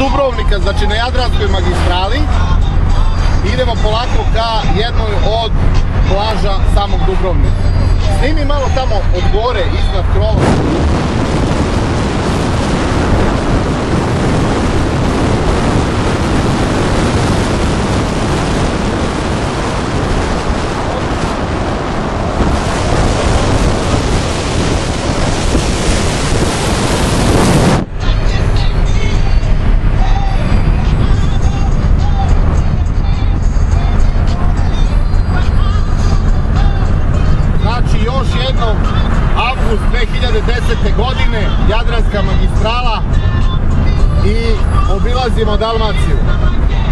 Dubrovnika, znači na Jadranskoj magistrali. Idemo polako ka jednoj od plaža samog Dubrovnika. Snimi malo tamo od gore, iznad krova. Avgust 2010. godine, Jadranska magistrala i obilazimo Dalmaciju.